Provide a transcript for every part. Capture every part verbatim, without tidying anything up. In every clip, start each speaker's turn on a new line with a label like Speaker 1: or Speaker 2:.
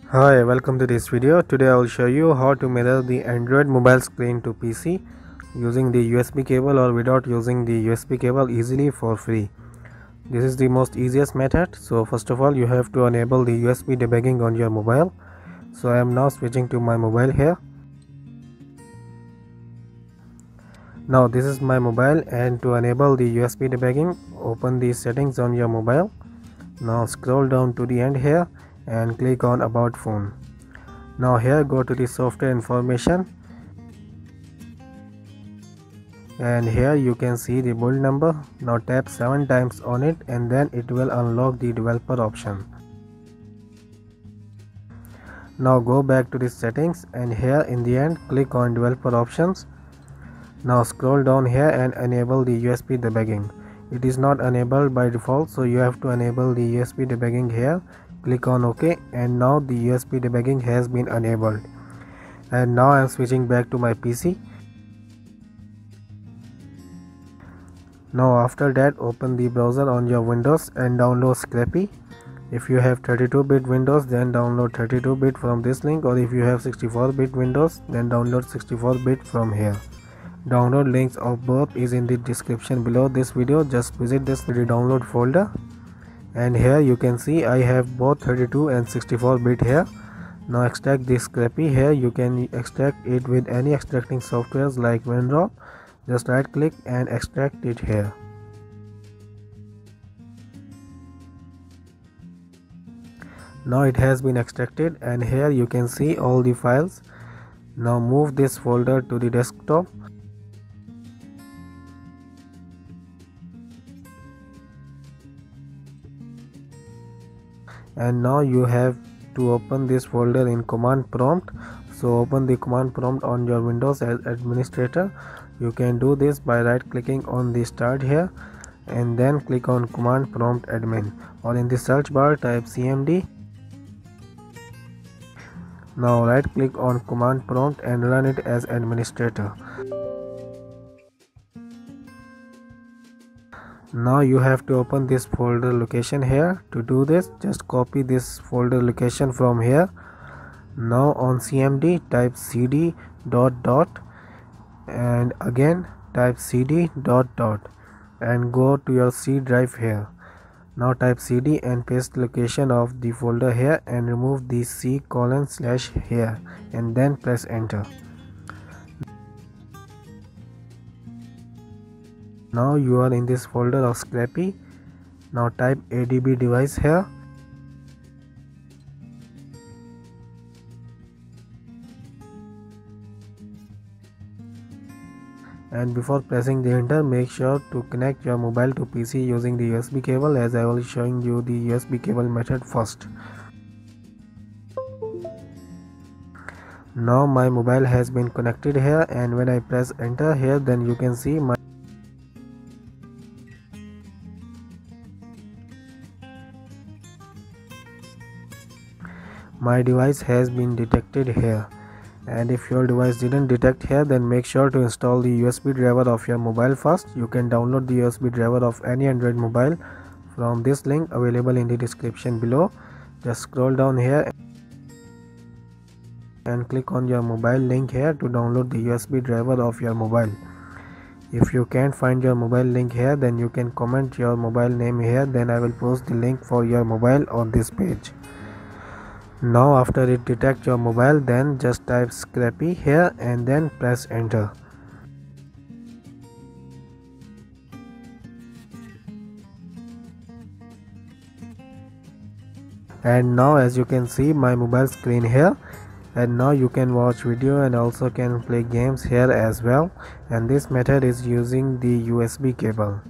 Speaker 1: Hi, welcome to this video. Today I will show you how to mirror the Android mobile screen to P C using the U S B cable or without using the U S B cable easily for free. This is the most easiest method. So first of all you have to enable the U S B debugging on your mobile. So I am now switching to my mobile here. Now this is my mobile, and to enable the U S B debugging, open the settings on your mobile. Now scroll down to the end here and click on about phone. Now here go to the software information, and here you can see the build number. Now tap seven times on it and then it will unlock the developer option. Now go back to the settings and here in the end click on developer options. Now scroll down here and enable the U S B debugging. It is not enabled by default, so you have to enable the U S B debugging here. Click on OK, and now the U S B debugging has been enabled. And now I am switching back to my P C. Now after that open the browser on your Windows and download Scrapy. If you have thirty-two bit Windows, then download thirty-two bit from this link, or if you have sixty-four bit Windows, then download sixty-four bit from here. Download links of both is in the description below this video. Just visit this the download folder, and here you can see I have both thirty-two and sixty-four bit here. Now extract this Scrapy. Here you can extract it with any extracting softwares like WinRAR. Just right click and extract it here. Now it has been extracted, and here you can see all the files. Now move this folder to the desktop. And now you have to open this folder in command prompt. So open the command prompt on your Windows as administrator. You can do this by right clicking on the start here and then click on command prompt admin, or in the search bar type C M D. Now right click on command prompt and run it as administrator. Now you have to open this folder location here. To do this, just copy this folder location from here. Now on C M D type cd dot dot and again type cd dot dot and go to your C drive here. Now type cd and paste location of the folder here and remove the c colon slash here and then press enter. Now you are in this folder of Scrapy. Now type adb device here. And before pressing the enter, make sure to connect your mobile to P C using the U S B cable, as I was showing you the U S B cable method first. Now my mobile has been connected here, and when I press enter here, then you can see my my device has been detected here. And if your device didn't detect here, then make sure to install the U S B driver of your mobile first. You can download the U S B driver of any Android mobile from this link available in the description below. Just scroll down here and click on your mobile link here to download the U S B driver of your mobile. If you can't find your mobile link here, then you can comment your mobile name here, then I will post the link for your mobile on this page. Now after it detects your mobile, then just type Scrapy here and then press enter. And now as you can see my mobile screen here, and now you can watch video and also can play games here as well, and this method is using the U S B cable.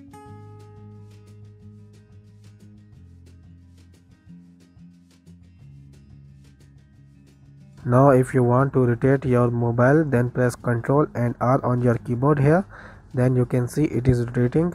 Speaker 1: Now if you want to rotate your mobile, then press Ctrl and R on your keyboard here, then you can see it is rotating.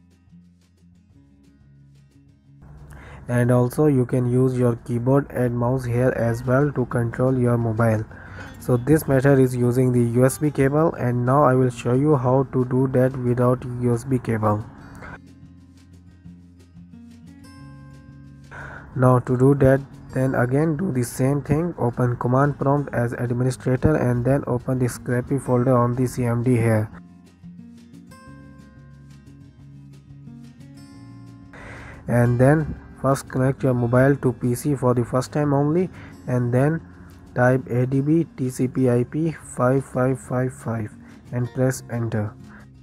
Speaker 1: And also you can use your keyboard and mouse here as well to control your mobile. So this method is using the U S B cable, and now I will show you how to do that without U S B cable. Now to do that, Then again do the same thing, open command prompt as administrator and then open the Scrapy folder on the C M D here. And then first connect your mobile to P C for the first time only, and then type A D B T C P I P five five five five and press enter.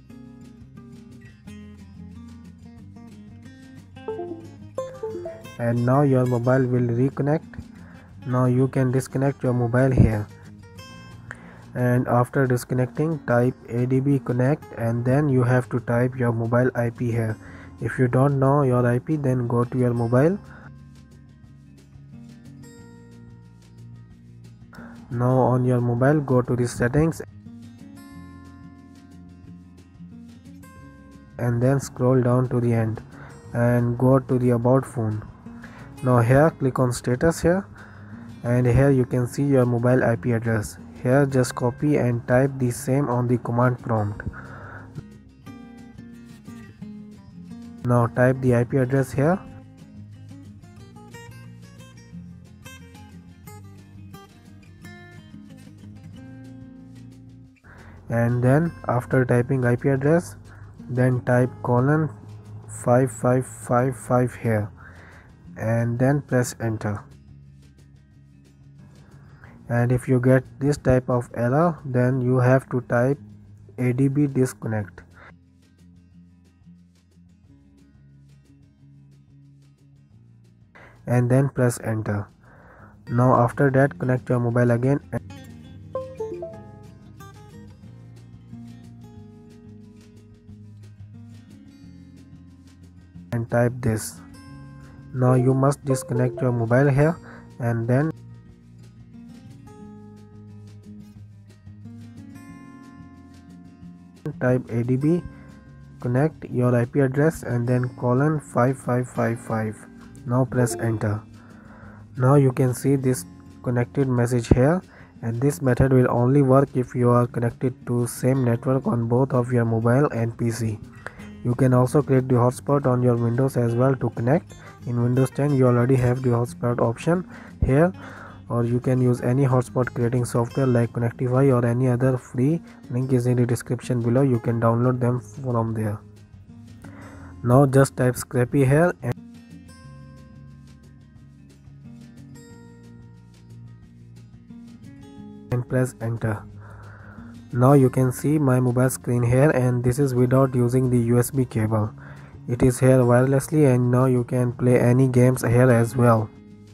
Speaker 1: And now your mobile will reconnect. Now you can disconnect your mobile here, and after disconnecting type A D B connect and then you have to type your mobile I P here. If you don't know your I P, then go to your mobile. Now on your mobile, go to the settings and then scroll down to the end and go to the about phone. Now here click on status here, and here you can see your mobile I P address. Here just copy and type the same on the command prompt. Now type the I P address here. And then after typing I P address, then type colon five five five five here and then press enter. And if you get this type of error, then you have to type A D B disconnect. And then press enter. Now after that, connect your mobile again and type this. Now you must disconnect your mobile here and then type A D B connect your I P address and then colon five five five five. Now press enter. Now you can see this connected message here, and this method will only work if you are connected to same network on both of your mobile and P C. You can also create the hotspot on your Windows as well to connect. In Windows ten you already have the hotspot option here, or you can use any hotspot creating software like Connectify or any other free. Link is in the description below. You can download them from there. Now just type Scrapy here and and press enter. Now you can see my mobile screen here, and this is without using the U S B cable. It is here wirelessly, and now you can play any games here as well.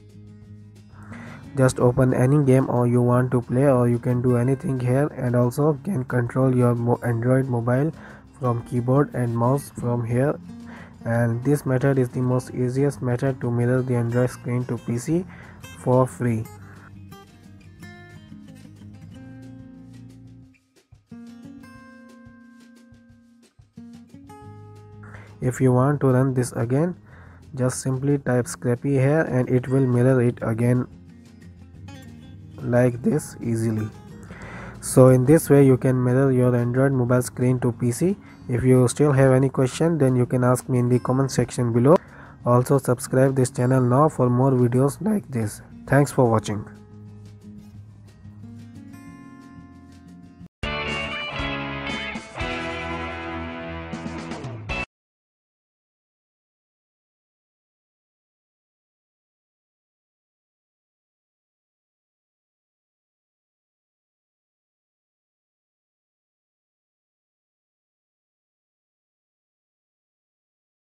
Speaker 1: Just open any game or you want to play, or you can do anything here, and also can control your mo Android mobile from keyboard and mouse from here. And this method is the most easiest method to mirror the Android screen to P C for free. If you want to run this again, just simply type Scrapy here and it will mirror it again like this easily. So in this way you can mirror your Android mobile screen to P C. If you still have any question, then you can ask me in the comment section below. Also subscribe this channel now for more videos like this. Thanks for watching.